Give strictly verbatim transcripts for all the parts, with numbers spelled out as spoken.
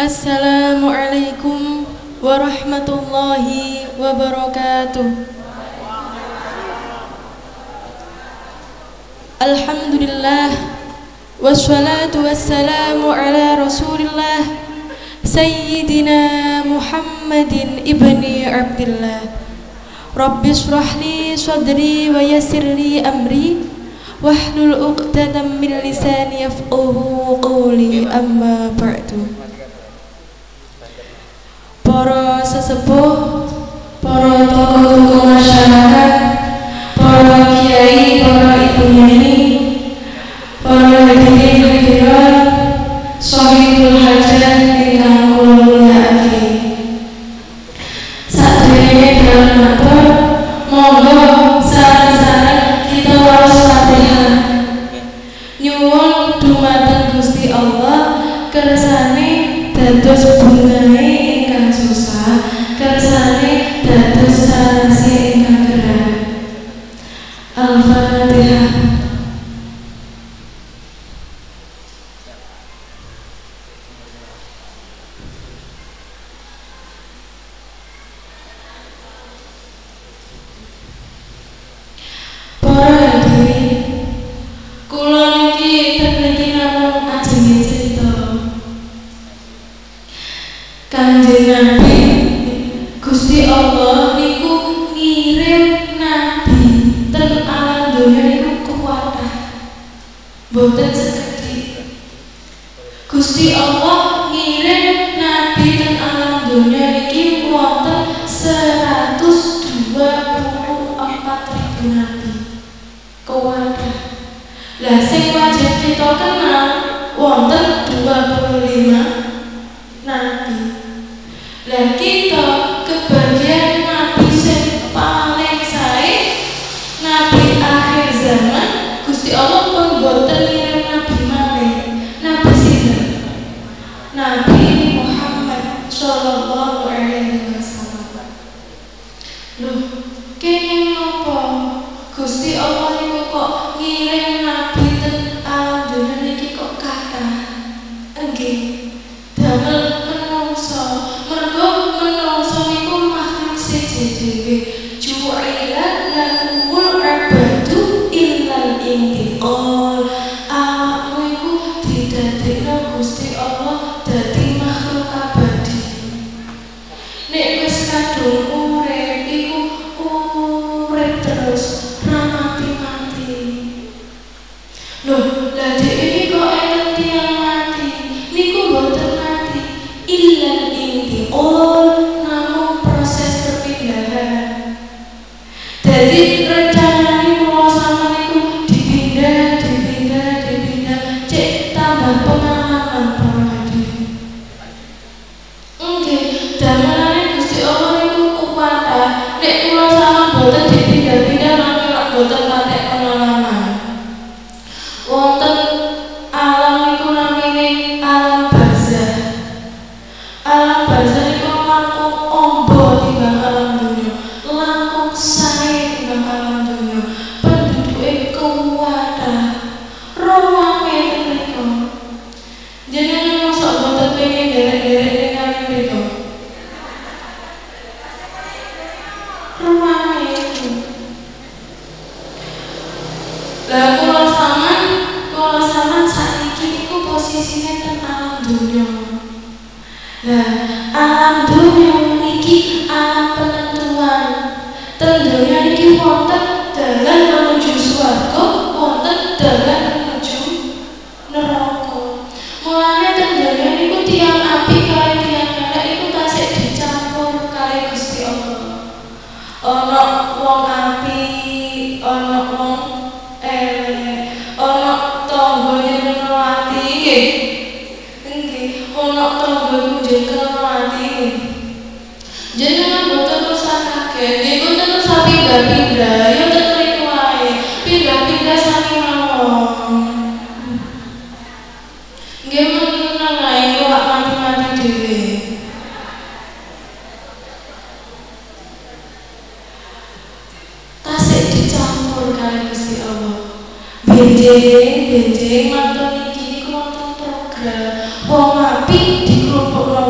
Assalamualaikum warahmatullahi wabarakatuh. Alhamdulillah wassalatu wassalamu ala Rasulillah Sayyidina Muhammadin ibni Abdillah. Rabbi shrah li sadri wa yassir li amri wahlul 'uqdatam min lisani yafqahu qawli, amma ba'du. Para sesepuh, para tokoh-tokoh masyarakat, para kiai, para ibu nyai, para hadirin hadirat, shahidul hajat ingkang kula mulyakaken. Sadurunge dalam matur, monggo sareng-sareng kita waos Fatihah. Nyuwun dumateng Gusti Allah kersane dados bungahe ingkang susah, kersane dados sarasi ingkang gerah. Al-Fatihah. Para hadirin, kula niki tekniki namung ajenge cerita. Kanjeng Nabi Gusti Allah niku ngirim nabi ten alam donya niku kuwatah boten sekedhik. Gusti Allah ngirim nabi ten alam donya niki wonten seratus dua puluh empat ribu nabi kuwatah. Lah sing wajib kita kenal wonten dua puluh lima nabi. Lah kita kebagian nabi sing paling sae, nabi akhir zaman. Gusti Allah pun boten ngirim nabi malih. Nabi sinten? Nabi Muhammad Shallallahu Alaihi Wasallam. Loh, kene napa? Gusti Allah niku kok ngirim nabi ten alam dunya niki kok kathah? Nggih, damel menungso. Mergo menungso niku makhluk siji dhewe. Ju'ilat lakumul abadu illal intiqal. Awakmu iku didadekno Gusti Allah dadi makhluk abadi. Nek wis kadung urip iku urip terus, ra mati-mati. Loh, lah dhewe iki kok enten tiyang mati. Niku boten mati. Illal intiqal, namun proses perpindahan. Jadi rencananya kula sama niku dipindah, dipindah, dipindah, cek tambah pengalaman para hadirin. Nggih, damelane Gusti Allah niku kuwatah. Nek kula sama boten dipindah-pindah nanging lak boten patek pengalaman. Wonten alam niku namine alam barzah. Alam barzah niku langkung ombo timbang alam dunya, langkung sae timbang alam dunya. Penduduke kuwatah, ruwame mriku. Jenengan mosok boten pengen derek-derek ning mriku. Ruwame iku. Lah kula sampean, kula sampean saiki niku posisine ten alam dunya. Nah, alam dunia niki alam penentuan. Ten dunia niki wonten dalan menuju swarga, wonten dalan menuju neraka. Mulane ten dunia niku tiyang apik kali tiyang elek iku tasih dicampur kali Gusti Allah. Ana wong apik, ana wong elek, ana tangga nyenengno ati nggih. Ono tangga njengkel ati. Jenengan boten usah kaget, nggih boten usah pindah-pindah, ya ten mriku wae. Pindah-pindah sami mawon. Nggih meneng ae kok mati-mati dhewe. Tasik dicampur kali Gusti Allah. Benjing, benjing matur niki niku wonten program. Wong apik dikelompokno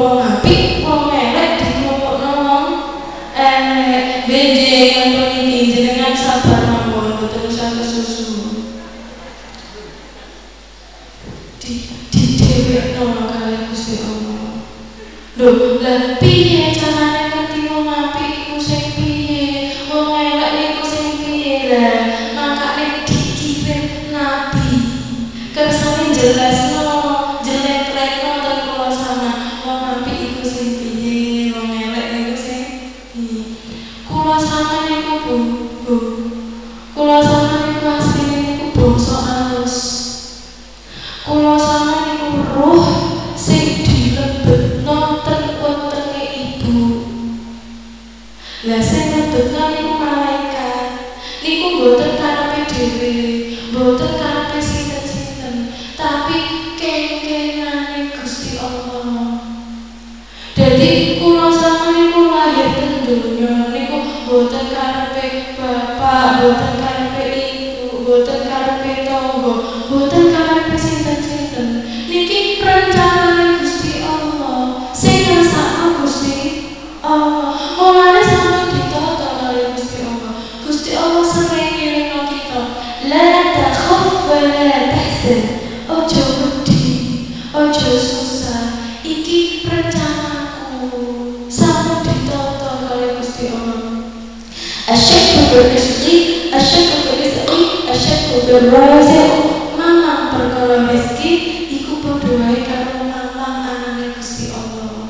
Lho, lah piye carane ngerti wong apik iku sing piye, wong elek iku sing piye lah. Makane dikirim nabi. Kersane jelasno jelek Retno ten kula sama wong apik iku sing piye, wong elek iku sing piye. Kula sama niku Bu, Bu. Kula sama niku asline niku bangsa alus. Kula sama niku roh sing dilebetno ten wetenge ibu. Lah sing lebetno niku malaikat. Niku mboten karepe dhewe, mboten karepe sinten-sinten, tapi kengkengane Gusti Allah. Dadi kula sama niku lahir ten donya niku mboten karepe bapak, mboten karepe ibu, mboten karepe tangga, mboten karepe sinten-sinten. Niki rencanane Gusti Allah, sing ngersakno Gusti Allah. Mulane sampe ditata kali Gusti Allah. Gusti Allah sering ngelingno kita, la takhaf wa la tahzan. Ojo wedi, ojo susah. Iki rencanaku. Sampe ditata kali Gusti Allah. Asyakku berizki, asyakku berizki, asyakku berraziq. Mamang perkara rezeki iku padha wae karo mamang anane Gusti Allah.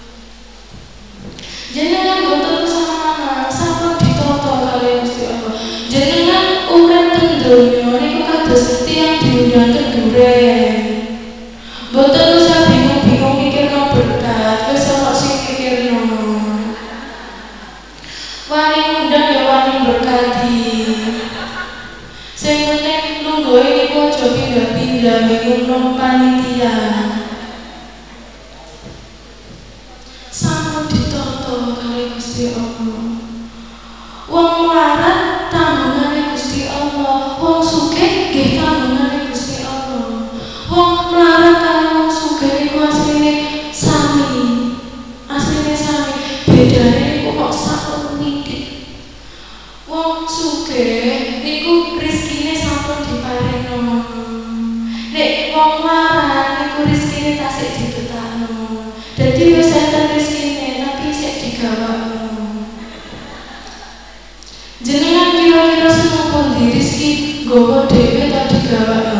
Jenengan boten usah mamang, sampun ditata kali Gusti Allah. Jenengan urip ten donya niku kados tiyang diundang keduren. Boten usah bingung-bingung mikirno berkat, wis ana sing mikirno. Wani ngundang ya wani berkati. Sing penting lungguhe niku aja pindah-pindah bingung panitia. Sampun ditata kali Gusti Allah. Wong melarat tanggungannya Gusti Allah, wong sugih nggih tanggungannya Gusti Allah. Wong melarat kali wong sugih niku asline sami. Asline sami. Bedane niku kok sak nitik. Wong sugih niku rezekine sampun diparingno. Nek wong melarat niku rezekine tasik dibetakno. Dadi wis enten rezekine tapi sik digawakno. Jenengan kira-kira seneng pundi rezeki nggawa dhewe ta digawakno?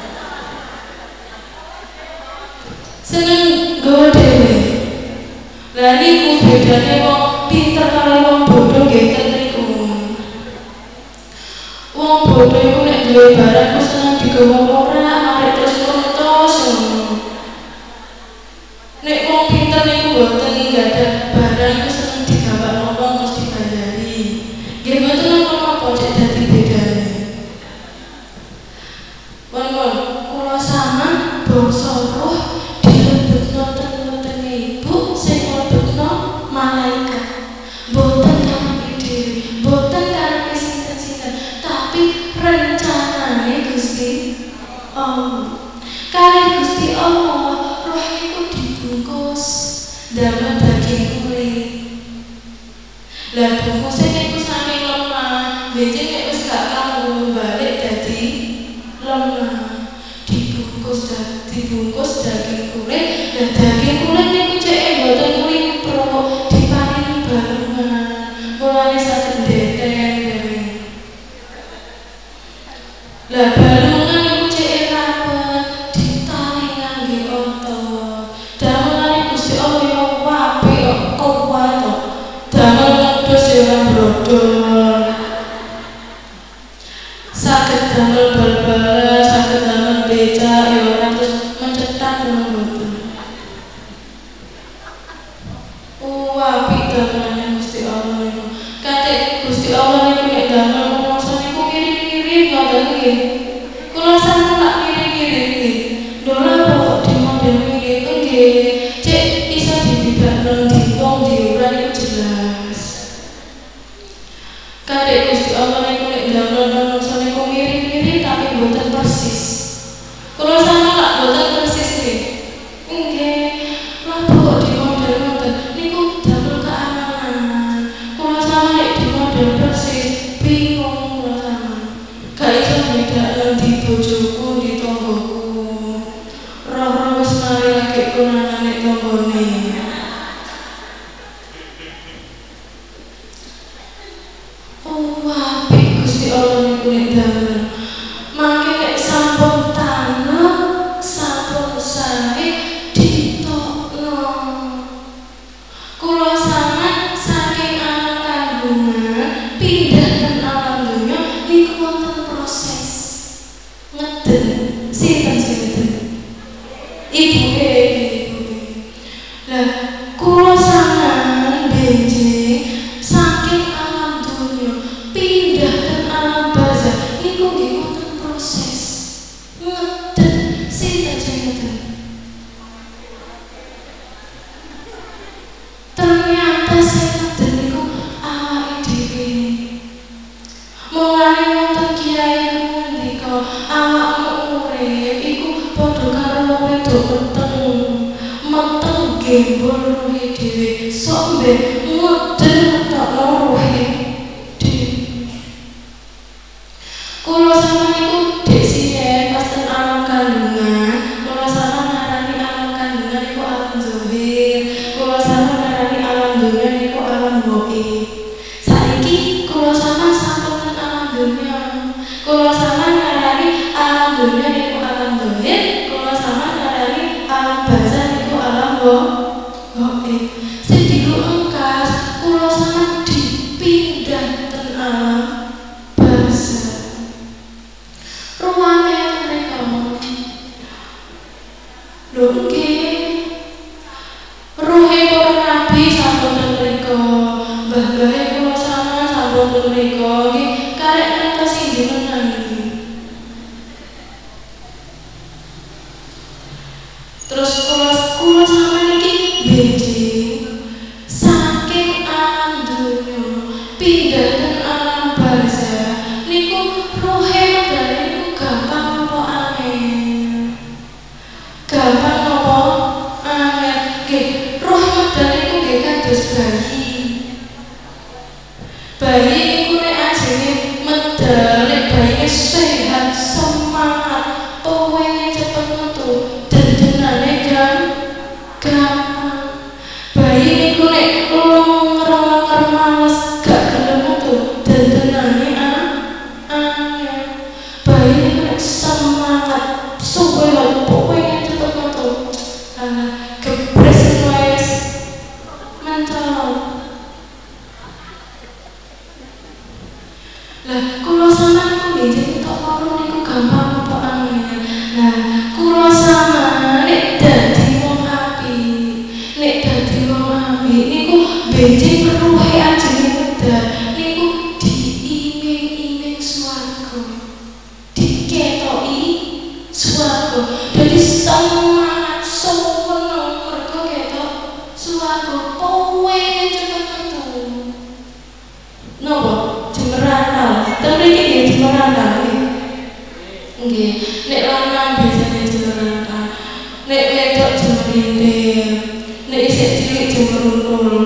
Seneng nggawa dhewe. Lah niku bedane wong pinter karo wong bodoh nggih ten niku. Wong bodoh iku nek duwe barang ku seneng digawa ora, arek terus nontos ngono. Nek wong pinter niku mboten nggadah barang ku seneng digawakno wong terus dibayari. Nggih mboten napa-napa cek dadi bedane. Wong-wong kula sama bangsa roh dilebetno ten wetenge ibu sing mlebetno malaikat. Mboten karepe dhewe, mboten karepe sinten-sinten, tapi rencanane Gusti Allah. Kali Gusti Allah roh niku dibungkus damel daging kulit. Lah bungkuse niku saking lemah, benjing nek wis gak kanggo balik dadi lemah. Dibungkus dibungkus daging kulit, dan daging kulit niku cek mboten kulimpro, diparingi balungan. Mulane saged ndeten dhewe. Lah balungan niku cek rapet, ditali ngangge otot. Damelane Gusti Allah ya apik kok kuat kok. Damel ngedus ya ora brodol. Saged damel bal-balan, saged damel becak ya ora terus mencetak ngono mboten. Oh apik damelane Gusti Allah niku. Kate Gusti Allah niku nek damel menungso niku mirip-mirip ngoten nggih. Kula sampun tak mirip-mirip nggih. Ndola pokok di model mirip nggih. Cek iso dibibakno di wong diuran niku jelas. Kate Gusti Allah niku nek damel menungso niku mirip-mirip tapi mboten persis. Kula sama lak mboten persis nggih. Nggih. Lah pokok di model ngoten niku damel keamanan. Kula sama nek di model persis bingung kula sama. Gak iso bedakno di bojoku di tanggoku. Roh-roh wis mari lagi kunanane tanggane. gembol ruhe dhewe sok mbek ngeden tok ruhe dhewe. Kula sama niku dek siye pas ten alam kandungan, kula sama ngarani alam kandungan niku alam zahir, kula sama ngarani alam dunya niku alam gaib. Saiki kula sama sampun ten alam dunya, kula sama ngarani alam dunya niku alam zahir, kula sama ngarani alam barzah niku alam gaib. Sing diengkas kula sama dipindah ten alam barzah. Ruangnya mereka lho nggih ruhe para nabi sampun ten mriko, mbah-mbahe kula sama sampun ten mriko nggih karek ngantos jenengan iki. Terus kula kula sama niki benjing saking alam dunya pindah ten alam barzah niku ruhe medale gampang apa angel? Gampang apa angel? Nggih, roh medal niku nggih kados bayi. Bayi niku nek ajenge medal, nek bayine sehat, semangat, pengene cepet metu, dendenane gampang. Bayi niku nek longger-longger males gak gelem metu, dendenane angel. Bayi niku semangat suwe pokoknya cepet metu alah gebres wis mencolok. Lah kula sama niku nggih tok loro niku gampang apa angel. Lah kula sama nek dadi wong apik, nek dadi wong apik niku benjing ruhe ajeng medal niku diiming-iming swarga, diketoki swarga. Dadi semangat sewenang mergo ketok swarga pengene cepet metu. Napa? Jemeranal. Ten mriki nggih jemeranal nggih. Nggih, nek lanang biasane jemeranal. Nek wedok jemerindil. Nek isih cilik jemeruntul.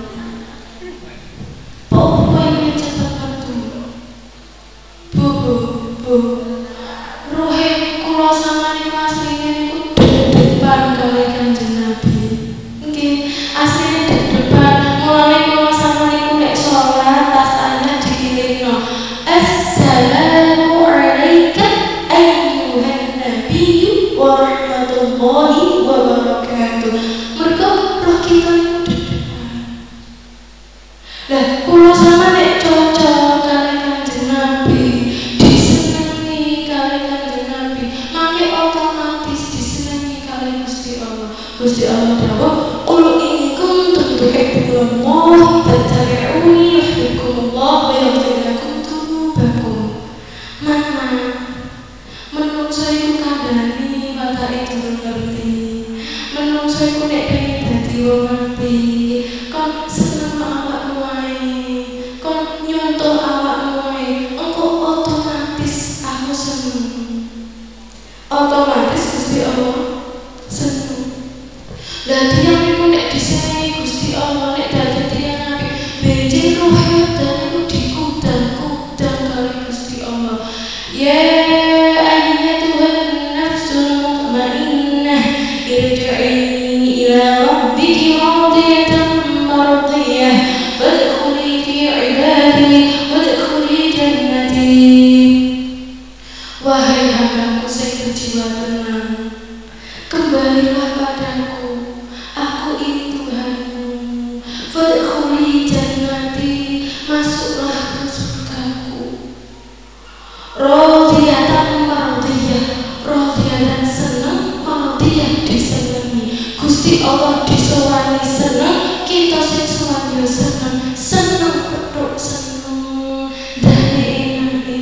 Pokoknya cepet metu. Bu, bu, bu. Ruhe kula sama niku asline niku depan kali Kanjeng Nabi. Nggih, asline depan. Mulane kula sama niku nek salat tas tanya dikilirno. Assalamu alayka ayyuhan nabiyyu wa rahmatullahi wa barakatuh. Mergo roh kita niku depan. Lah kula sama nek cocok kali Kanjeng Nabi, disenengi kali Kanjeng Nabi, mangke otomatis disenengi kali Gusti Allah. Gusti Allah dawuh, "Qul in kuntum tuhibbunallah fattabi'uni yuhibbukumullah wa yaghfir lakum dzunubakum." Mana menungso iku kandhani watake durung ngerti. Menungso iku nek pengen dadi wong apik, kon seneng awakmu wae, kon nyontoh awakmu wae, engko otomatis aku seneng. Otomatis Gusti Allah seneng. Lah tiyang niku nek disenengi Gusti Allah, nek dadi tiyang apik, benjing ruhe medal niku dikudang-kudang kali Gusti Allah. Ya ayyatuhan nafsul mutmainnah irji'i ila rabbiki radiyatan mardiyah fadkhuli fi ibadi wadkhuli jannati. Wahai hambaku sing berjiwa tenang, kembalilah padaku, aku ini Tuhanmu. Fadkhuli jannati, masuklah ke surgaku. Radiyatan mardiyah, radiyatan seneng, mardiyah disenengi. Gusti Allah disowani seneng, kita sing sowan yo seneng, seneng petuk seneng, dane enake.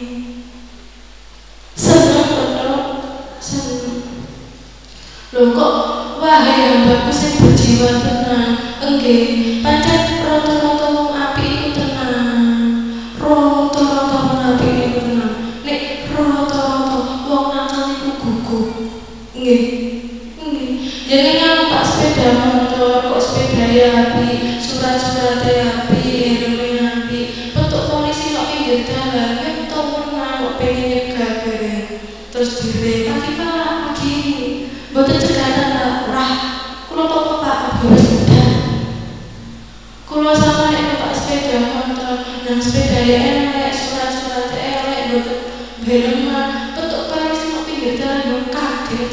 Seneng petuk seneng. Lho kok wahai hambaku sing berjiwa tenang, enggih pancen rata-rata wong apik iku tenang. Rata-rata wong apik iku tenang. Nek rata-rata wong nakal iku gugup. Nggih. Nggih. Jenengan yang pak sepeda motor kok sepeda ya api, surat-suratnya api, helmnya api, petuk polisi kok pinggir jalan, kan tau kok pengen nyegah terus dire, pagi pak, pagi boten cegatan lah, rah kulo kok pak, habis udah kulo sama nek pak sepeda motor, yang sepeda ya elek, surat-suratnya elek, boten helmnya, petuk polisi kok pinggir jalan, yo kaget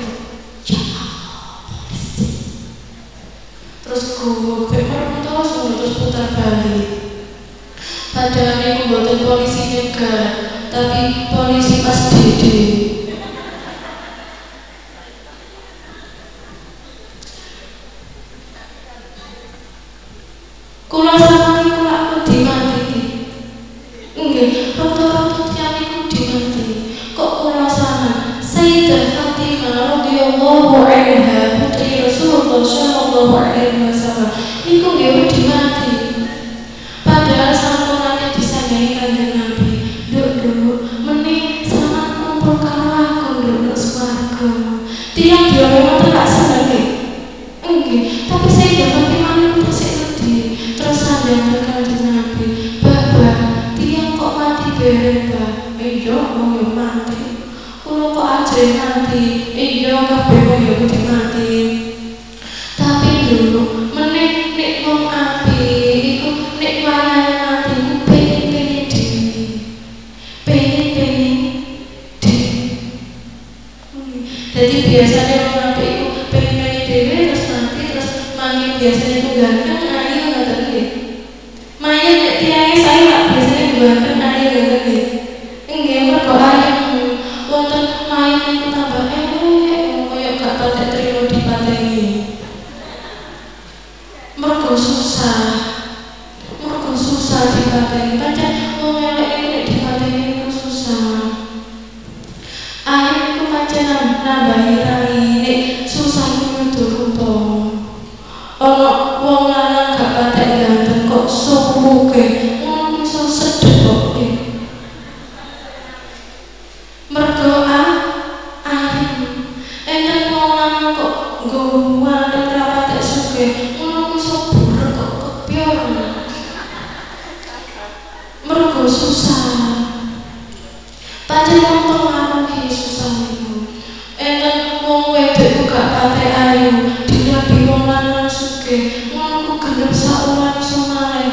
terus gue pemar terus terus putar balik. Padahal ini buatan polisi juga, tapi polisi pas dede. Kulo sama ini kulo aku dimati. Enggak, roto-roto tiap itu dimati. Kok kulo sama Sayyidah Fatimah radhiyallahu anha putri Rasulullah sallallahu alaihi wasallam niku nggih dimati. Padahal sampun nate disandahi kanjeng Nabi. Nduk-nduk meneh sama kumpul karo aku nduk swarga. Tiyang dia memang tak seneng nggih. Nggih, tapi Sayyidah Fatimah niku tasik wedi. Terus sandang kanjeng Nabi. Bapak, tiyang kok mati bareng, Pak? Iya, wong yo mati. Kulo kok ajre mati, iya kabeh wong yo kudu mati. Tapi dulu meneh nek wong api iku nek wayahe mati ku pengen-pengen dhewe. Pengen-pengen dhewe. Jadi biasanya wong api iku pengen-pengen dhewe terus mati terus mangke biasanya ku ganteng ayu ngoten nggih. Mayat nek tiyae saya biasanya ganteng ayu ngoten nggih. Nggih mergo ayu wonten mayat niku tambah elek kaya gak patek trimo dipateni. Mergo susah. Mergo susah dipateni. Pancen wong elek iki nek dipateni niku susah. Ayo niku pancen nambahi rai nek susah niku rupa. Ana wong lanang gak patek ganteng kok suwuke. Ngono iso sedep kok. Mergo ah alim enten wong lanang kok nggo wanita rapatek sugih ngono ku iso buruk kok kepior mergo susah pancen wong pengaruhi susah niku enten wong wedok gak patek ayu dirabi wong lanang sugih ngono ku genep saulan iso malih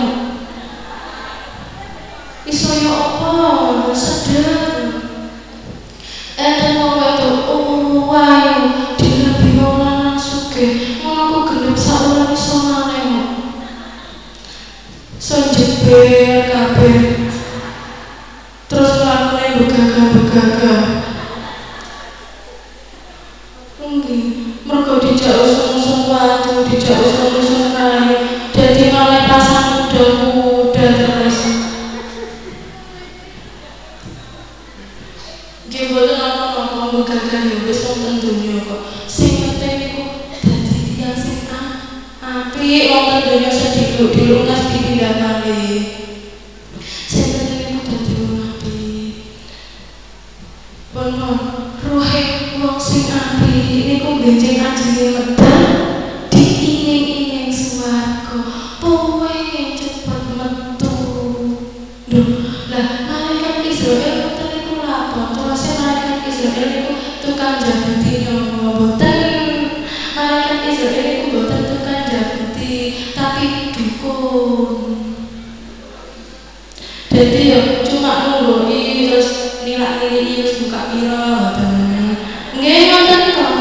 iso yo apa sedep. Enten wong wedok wayu dirabi wong lanang sugih ngono ku genep saulan iso maneh. So jeber kabeh. Terus lakune begagah-begagah. Nggih, mergo dijak usung-usung watu, dijak usung-usung kayu, dadi malah pasang kuda-kuda terus. Nggih boten apa-apa begagah ya wis wonten donya kok. Sing penting niku dadi tiyang sing apik wonten donya sediluk-diluk kas dipindah malih. Sing penting niku dadi wong apik. Pun ruhe wong sing apik niku benjing ajenge medal diining-ining swarga. Pengen cepet metu. Duh, lah malaikat Israel terus malaikat Israel itu tukang jabuti nyoba boten. Malaikat Israel itu boten tukang jabuti, tapi dukun. Jadi ya cuma nuruli terus nilai-nilai terus buka piro boten. Nggih ngoten kok.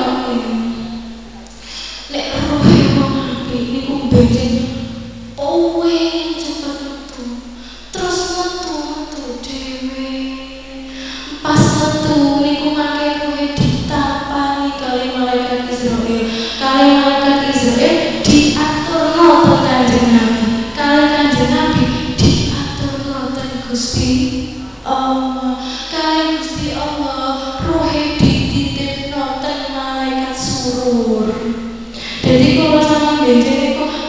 Nek ruhe wong apik niku benjing owe cepet metu. Terus metu-metu dhewe. Pas metu niku mangke kowe ditampani kali malaikat Israel. Kali malaikat Israel diaturno ten Kanjeng Nabi. Kali Kanjeng Nabi diaturno ten Gusti Allah. Kali Gusti Allah ruhe dititipno ten malaikat surur. Jadi kalau sama benjing niku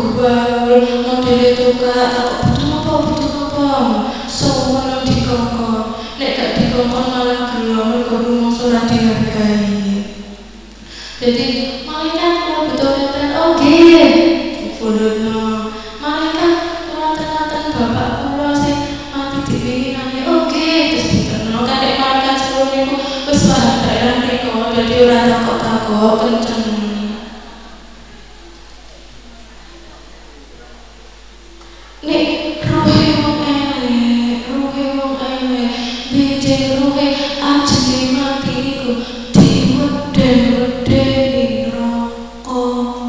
bergaul modele tukak takut butuh apa butuh apa sowan dikongkon nek gak dikongkon malah gelo mergo rumangsa ora dihargai. Jadi malaikat kalau butuh enten oke fotono malaikat kuwaten-kuwaten bapak kula sing mati dipinginane oke terus diterno kan nek malaikat sepuluh niku wis paham daerah niku dadi ora takok-takok kenceng. Nek ruhe wong elek, ruhe wong elek, benjing ruhe ajenge mati niku diweden-wedeni neraka.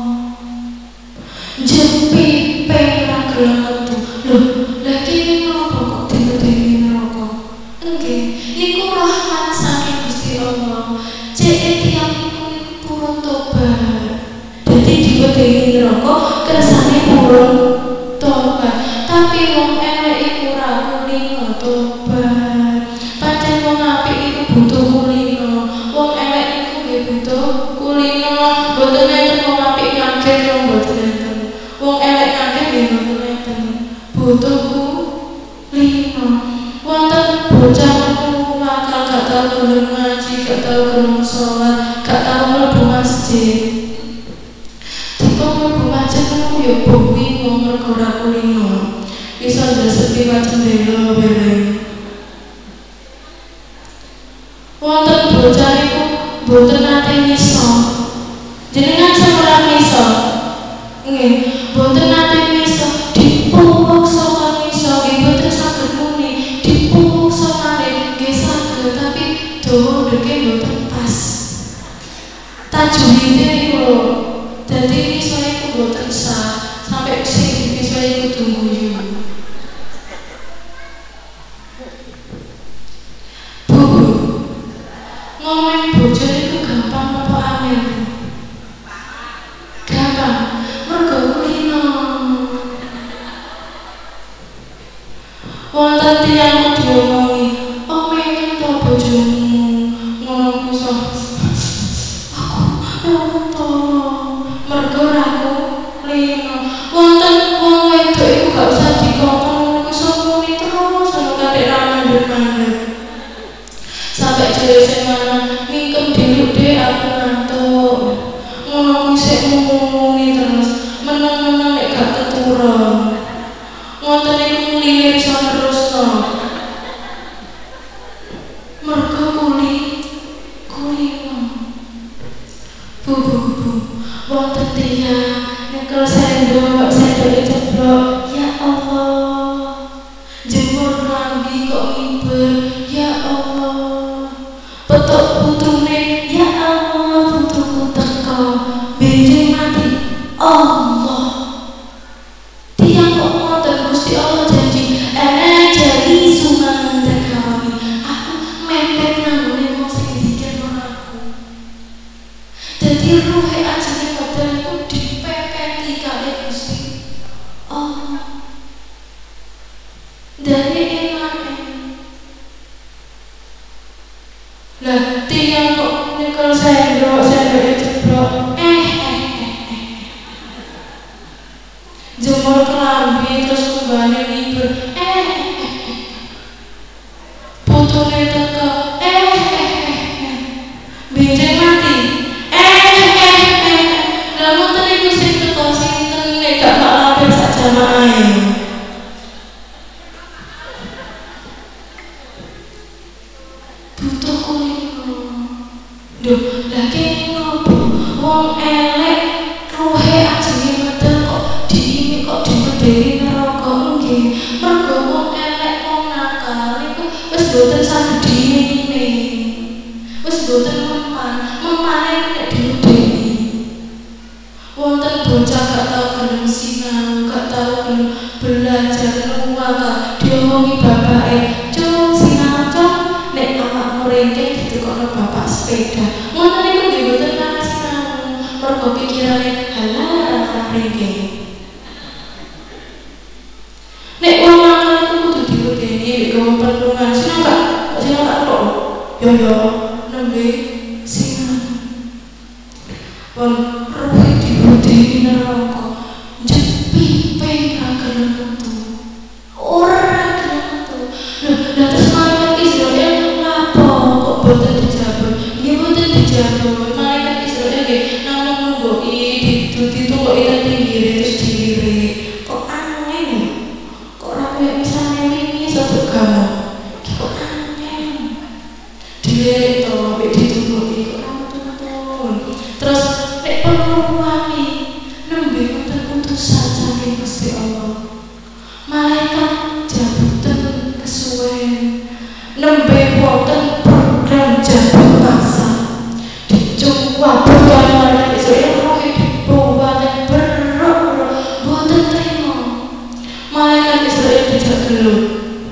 Jepi perak gelem metu. Lho, lha kene napa kok diwedeni neraka? Nggih, niku rahmat saking Gusti Allah. Cek tiyang niku purun tobat. Dadi diwedeni neraka kersane purun tobat. Tapi wong elek iku ora kulino tobat. Pancen wong apik iku butuh kulino. Wong elek iku nggih butuh kulino. Mboten enten wong apik ngaget wong mboten enten. Wong elek ngaget nggih mboten enten. Butuh kulino. Wonten bocah metu nakal gak tau gelem ngaji, gak tau gelem sholat, gak tau mlebu masjid. Dikon mlebu masjid niku yo bingung mergo ora kulino. Bisa jasa liwat jendela bareng. Wonten bocah iku mboten nate misa. Jenengan sampun misa? Nggih, mboten nate misa. Dipuksa kan misa, nggih mboten saged muni. Dipuksa malih nggih saged, tapi dawa ndeke mboten pas. Tajwide niku lho. Dadi misa iku mboten sah. Sampai sing misa iku tunggu. Ngomongin bojo itu gampang apa angel? Gampang, mergo kulino. Wonten tiyang diomongi, omengen to bojomu, ngono iso. Aku nonto, mergo ra kulino. Wonten wong wedok iku gak usah dikongkon, iso muni terus ana kadek ra mandeg-mandeg. Sampai jare sing mana mingkem dulu deh aku ngantuk. Ngono sik muni terus, meneng-meneng nek gak keturun. Ngoten niku muline iso terusno. Mergo kuli kulino. Bu bu bu, wonten tiyang nyekel sendok, sendoke ceblok. Ya Allah. Jemur klambi kok miber. Ya Allah. Petuk putune, ya Allah, putuku teko, benjing mati, Allah. Tiang kok ngoten Gusti Allah janji, ana jadi sunan kami. Aku mepet nanggone wong sing dikirno aku. Dadi ruhe ajenge padha iku dipepeti kali Gusti Allah. Dari enake. Lah tiyang kok nyekel sendok, sendoke jeblok. Eh eh eh eh. Jemur kelambi terus kumbane libur. Eh eh eh. Putune teko. Eh eh eh. Benjing mati. Eh eh eh. Lah ngoten iku sing teko sinten nek gak malah sak jamaah. Butuh kulino. Duh, lah kene ngopo? Wong elek ruhe ajenge medal kok diimi kok diwedeni neraka nggih. Mergo wong elek wong nakal niku wis boten saged diimi. Wis boten mempan, mempane nek diwedeni. Wonten bocah gak tau gelem sinau, gak tau gelem belajar nuwaka, diomongi bapake, "Cung, sinau, Cung." Nek awakmu rengke ditekono bapak sepeda. Ngoten niku nggih mboten kana sinau. Mergo pikirane halal ora rengke. Nek wong lanang iku kudu diwedeni nek wong perlungan. Sinau gak? Sinau gak tok. Yo yo, nembe sinau. Wong ruhe diwedeni neraka. Jepi gelem metu. Ora gelem metu. Lho, lha terus malaikat Israil lapo kok boten dijabut? Nggih boten dijabut. Malaikat Israil nggih namung nungguki ditungguki teng pinggire terus dilirik. Kok aneh ya? Kok ora koyo misale wingi satu gamuk. Kok aneh. Dilirik to, mek ditungguki kok ora metu-metu. Terus nek perlu wani nembe wonten utusan saking Gusti Allah. Malaikat jabutan kesuwen nembe wonten program jabut paksa dicoba bukan malaikat Israel roh dibawa dan berok boten trimo. Malaikat Israel dijak gelut.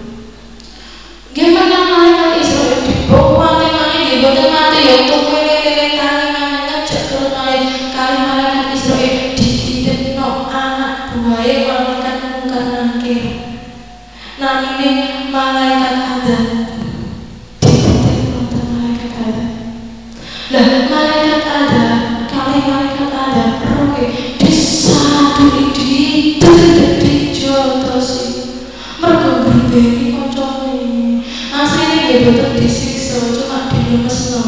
Gimana malaikat Israel dibawa tengane nggih boten mati ya untuk lele-lele kali maneh ngejak gelut malaikat kali malaikat Israel dititipno anak buahe malaikat mungkar nakir. Namine malaikat Adam. Dititipno teng malaikat Adam. Lah malaikat Adam kali malaikat Adam roke disaduri dijotosi. Mergo gribeni kancane. Asline nggih boten disiksa cuma dilumesno.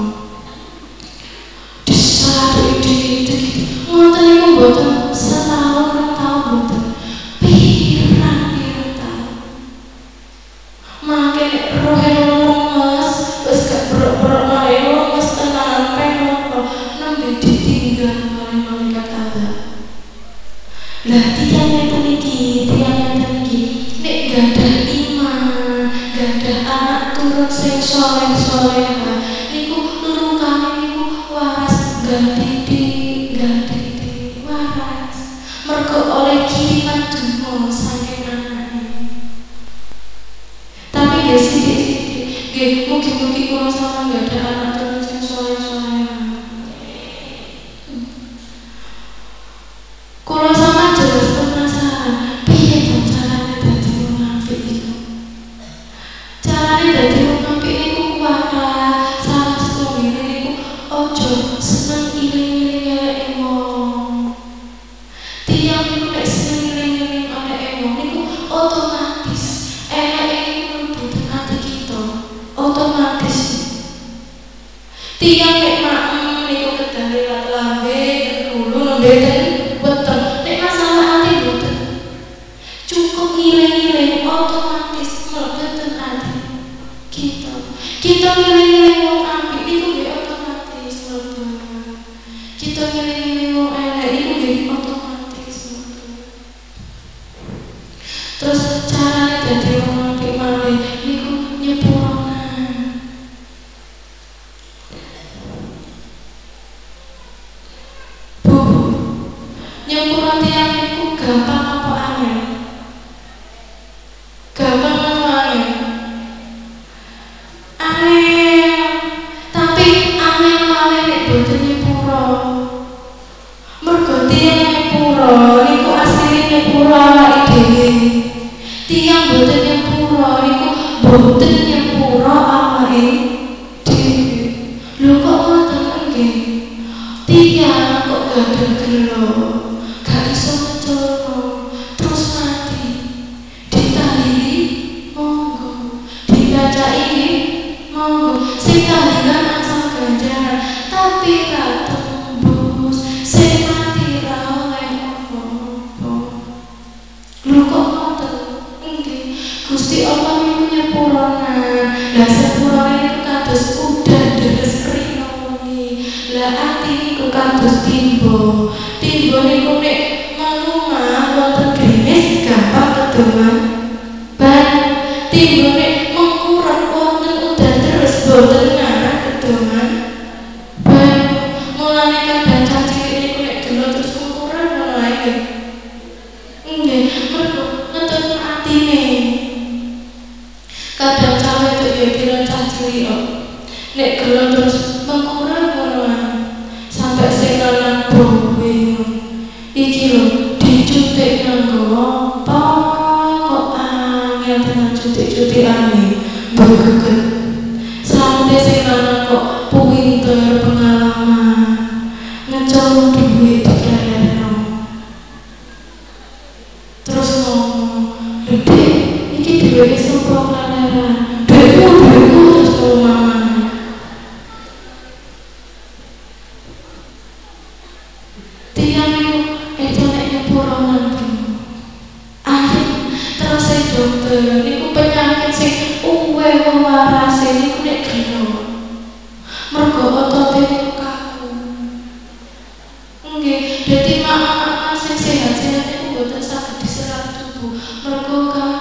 Disaduri dijotosi. Ngoten niku boten setahun rong tahun boten. Pirang-pirang tahun. Mangke nek rohe lemes wis gak berok-berok malih lemes tenan pengen nembe ditinggal oleh malaikat Adam. Lah tiyang ngeten iki, tiyang ngeten iki nek gadah iman, gadah anak turun sing saleh-salehah niku lukane niku waras ganti ganti waras. Mergo oleh kiriman donga saking anake. Tapi nggih sithik-sithik nggih mugi-mugi kula sama gadah anak turun sing saleh-salehah. Kula sama jelas penasaran piye to carane dadi wong apik iku. Carane dadi wong apik niku waras, salah setunggal niku ojo seneng iling-iling eleke wong. Tiyang niku nek seneng iling-iling eleke wong niku otomatis eleke niku mlebu teng ati kita. Otomatis. Tiyang nek maem niku kedah liwat lambe ten kulo nembe ten weteng. Nek masalah ati boten. Cukup iling-iling otomatis mlebu ten ati kita. Kita ngiling-iling wong apik niku nggih otomatis mlebu. Kita ngiling-iling wong elek niku nggih otomatis mlebu. Terus carane dadi wong apik malih niku nyepurana. Bu, nyepura tiyang niku gampang apa angel? Gampang apa angel? Angel. Tapi angel malih nek boten nyepura. Mergo tiyang nyepura niku asline nyepura awake dhewe. Tiyang boten nyepura niku boten nyepura awake dhewe. Lho kok ngoten nggih? Tiyang kok gadah gelo, gak iso mecono, terus mati. Ditalili monggo, dibacai monggo. Sing tahlilan asal ganjaran, tapi ra tembus. Sing mati ra oleh apa-apa. Lho kok ngoten? Nggih, Gusti Allah niku nyepuranan. Lah sepurane niku kados udan deres rino wengi. Lah ati niku kados timbo. Timbo niku nek ngalumah wonten grimis gampang kedoman. Ban timbo nek mengkurang wonten udan terus boten ngarah kedoman. Ban mulane kadang cilik niku nek delo terus mengkurang ngono ae. Nggih, mergo ngetutno atine. Kadang cawe itu ya bilang cah cilik kok. Nek gelo terus mengkurang ngono ae. Sampai sing lanang bingung. Iki lho dicutik nganggo apa kok angel tenan cutik-cutikane. Mbegegen. Sampai sing lanang kok pinter pengalaman. Ngecol duit dikelehno. Terus ngomong Dede, iki duwe sapa keleleran. Duweku duweku terus karo mamane. Tiang iku itu nek nyepuro nanti. Akhir terus e dokter niku penyakit sing uwe warase niku nek gelo. Mergo otote niku kaku. Nggih, dadi mama-mama sing sehat-sehat niku mboten saged diserap tubuh. Mergo